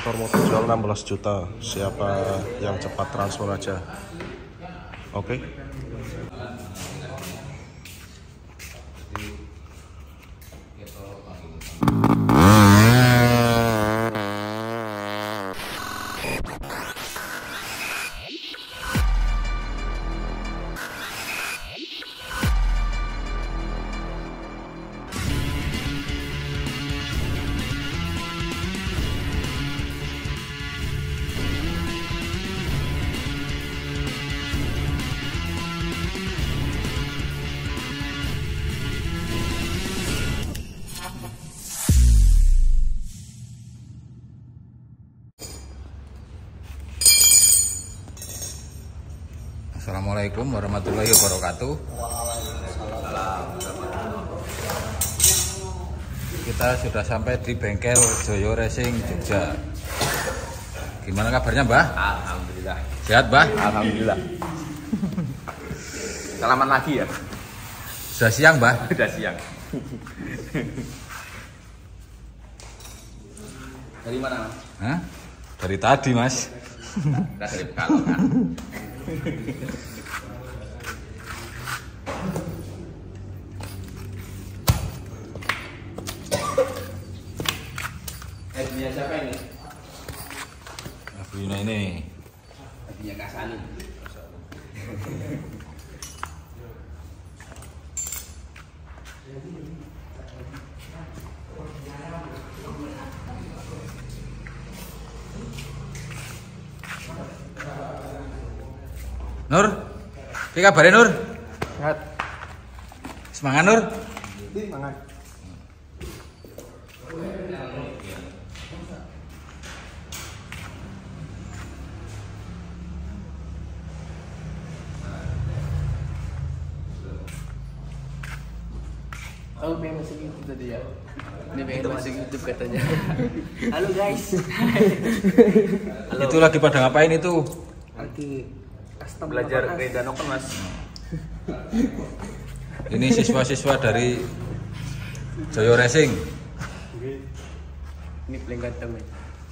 motor mau dijual 16 juta. Siapa yang cepat transfer aja. Oke. Assalamualaikum warahmatullahi wabarakatuh. Kita sudah sampai di bengkel Joyo Racing Jogja. Gimana kabarnya, Mbah? Alhamdulillah. Sehat, Mbah? Alhamdulillah. Salaman lagi ya? Sudah siang, Mbah? Sudah siang. Dari mana, Mas? Hah? Dari tadi, Mas. Kita dari Pekalongan. Punya siapa ini? Punya ini. Punya Kasani. Nur, apa kabarnya Nur? Sehat. Semangat Nur? Semangat. Oh, pengen masuk YouTube tadi ya? Ini pengen masuk YouTube katanya. Halo guys. Halo. Itu lagi pada ngapain itu? Lagi custom Belajar Redano kan, Mas. Ini siswa-siswa dari Joyo Racing. Ini paling ganteng ya.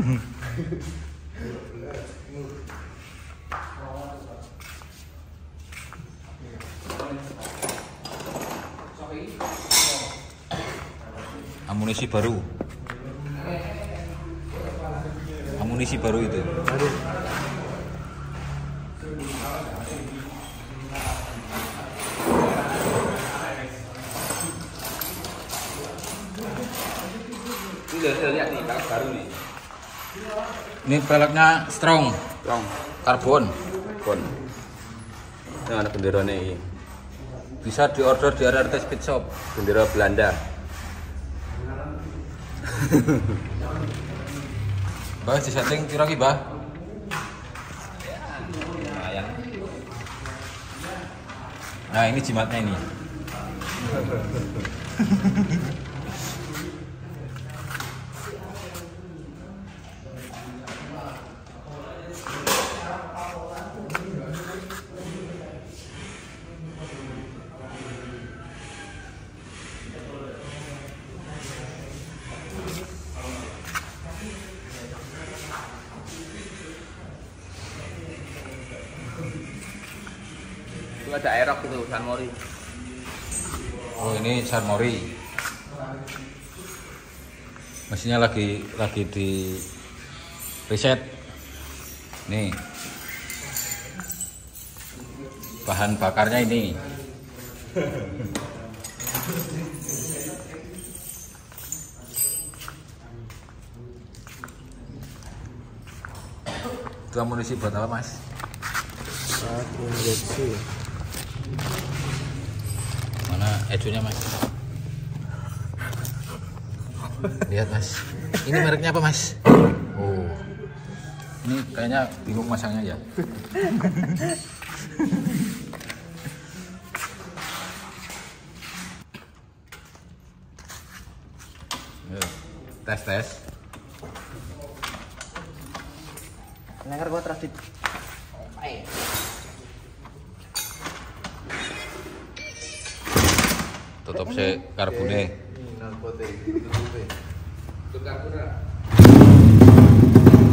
Amunisi baru. Amunisi baru itu. Ini udah lihat nih, pelek baru nih. Ini peleknya strong, karbon. Kon. Ini ada benderanya ini. Bisa diorder di RRT Speed Shop. Bendera Belanda. Bah, di setting kira ki, Bah? Lumayan. Nah, ini jimatnya ini. Itu ada aerok itu, Sanmori. Oh, ini Sanmori. Mesinnya lagi di reset. Nih. Bahan bakarnya ini. Itu amunisi buat apa, Mas? Saat injeksi. Mana ecunya, Mas? Lihat, Mas. Ini mereknya apa, Mas? Oh. Ini kayaknya bingung masangnya ya. Tes. Lengar gua terus di. Tutup si karbonnya. Itu karbon.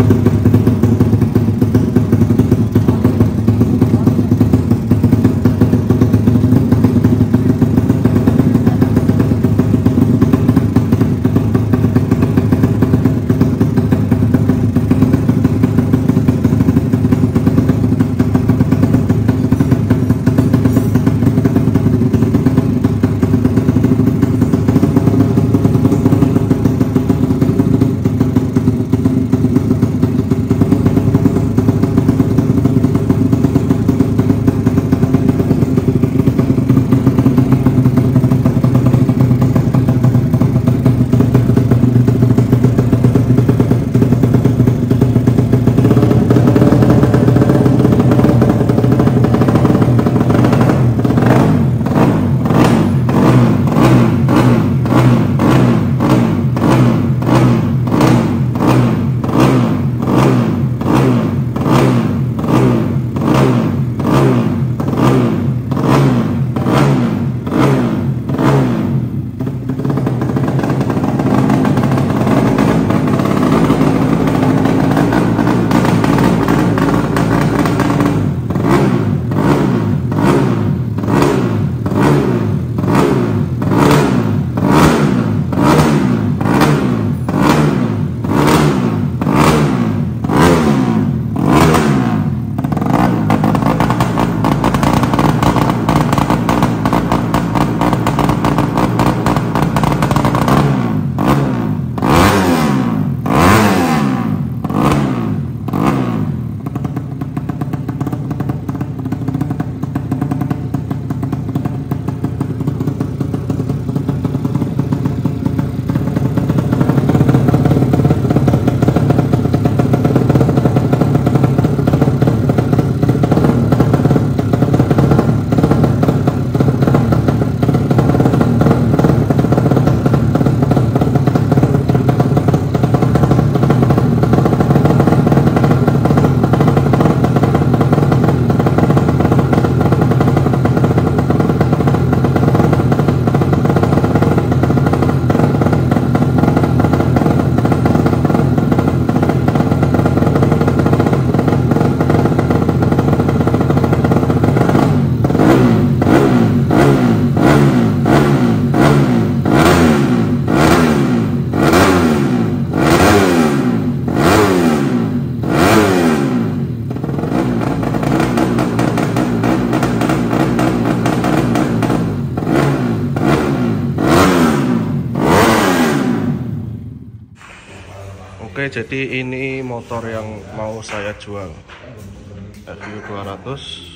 Oke, jadi ini motor yang mau saya jual. FU 200.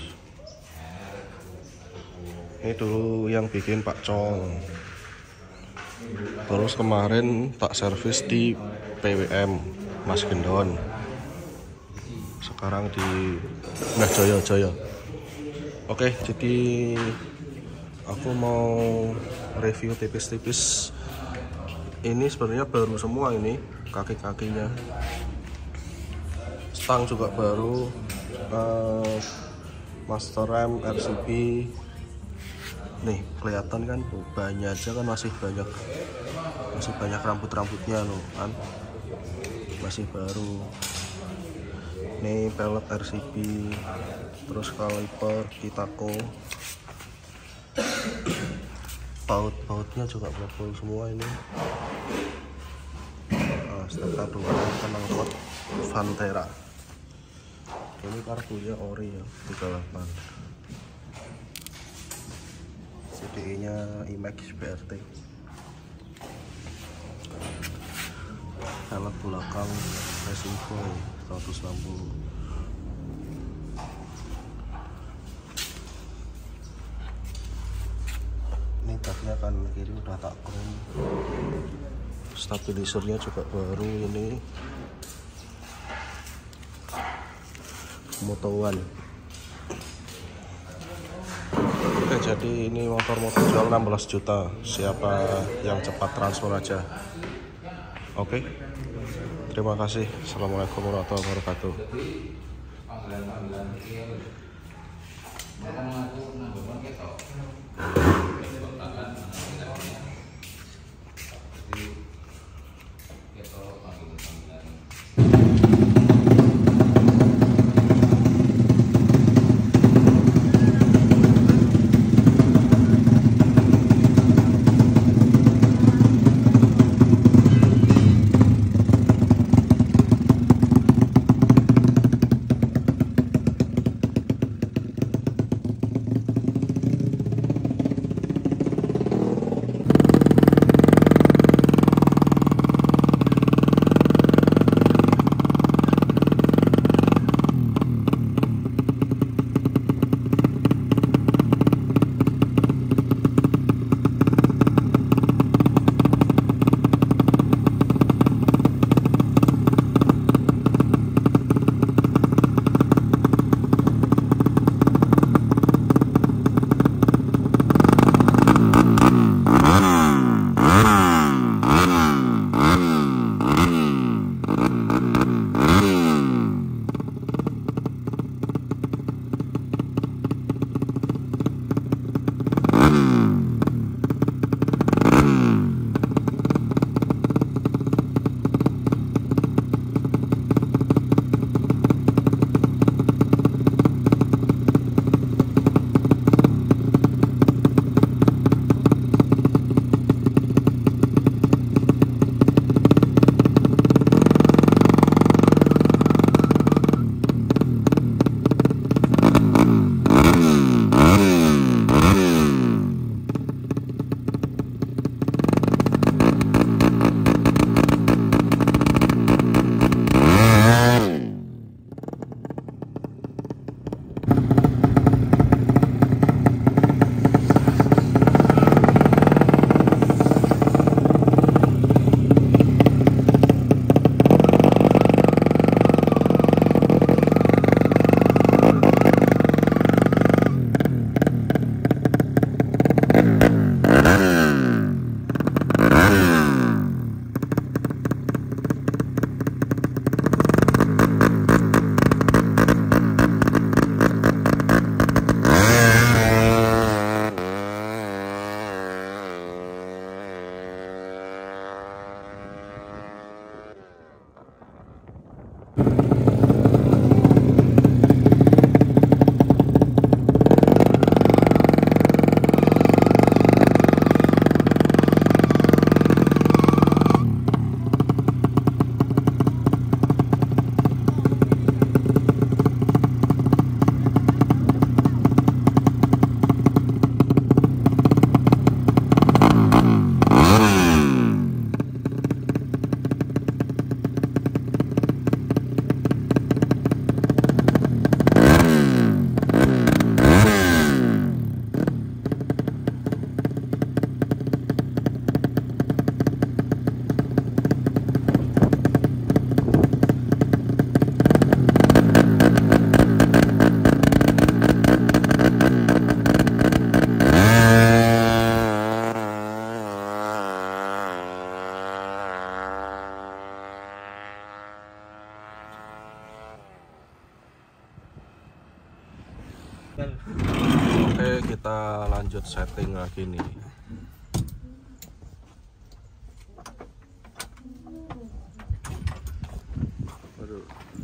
Ini dulu yang bikin Pak Cong. Terus kemarin tak servis di PWM Mas Gendon. Sekarang di Joyo. Oke, jadi aku mau review tipis-tipis. Ini sebenarnya baru semua ini, kaki-kakinya. Stang juga baru. Master rem RCP. Nih, kelihatan kan banyak aja kan, masih banyak rambut-rambutnya loh kan. Masih baru. Nih pelek RCP, terus kaliper Kitako. Baut-bautnya juga bagus semua ini. Stepnya 2 knalpot Vantera. Ini karbunya ori ya, 38. CDI nya IMAX BRT. Velg belakang Racing Boy 160. Ini baknya kan kiri udah tak chrome. Stabilizernya juga baru ini. Moto One. Oke, jadi ini motor jual 16 juta. Siapa yang cepat transfer aja. Oke. Terima kasih. Assalamualaikum warahmatullahi wabarakatuh. Oke, kita lanjut setting lagi nih. Aduh.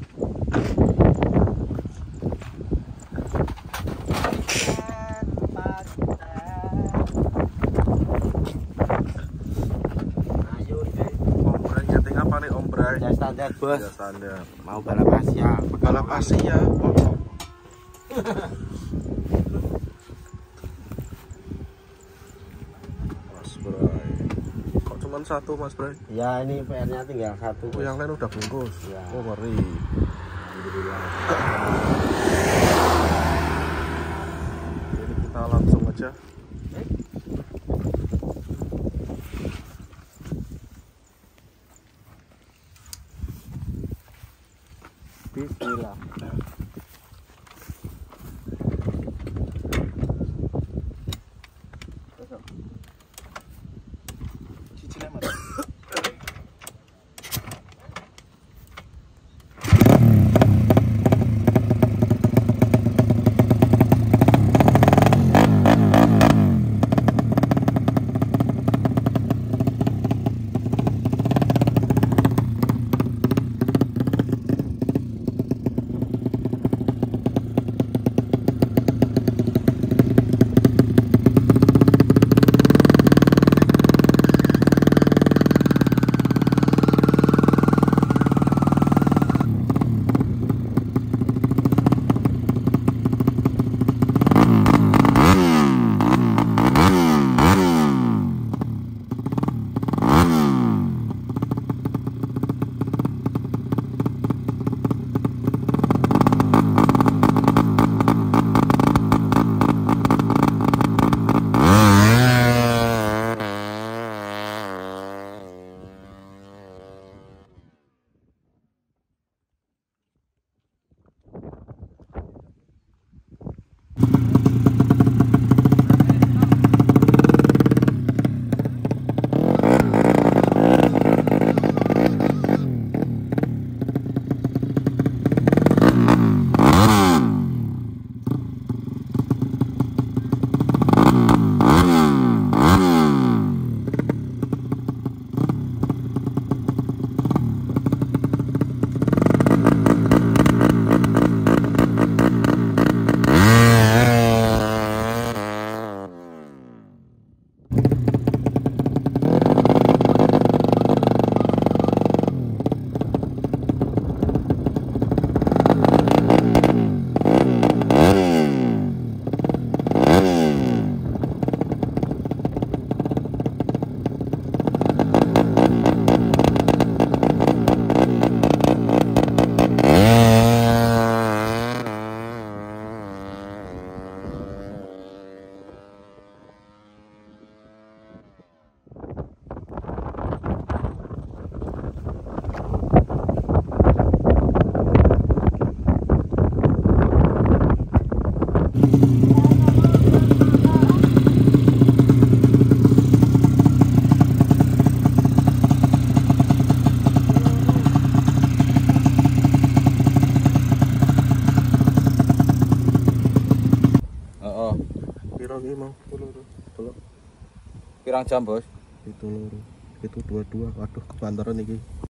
Om Bray nyeting apa nih Om Bray? Ya standar bos. Ya standar. Mau balap Asia. Balap Asia. Oh. Mas Bray. Kok cuma satu Mas Bray? Ya ini PR-nya tinggal satu. Oh, yang lain udah bungkus. Ya. Oh, ngeri. Alhamdulillah. Jadi kita langsung aja. Bismillah. Pirang jam, Bos? Itu loro. Itu dua-dua. Waduh, kebantaran iki.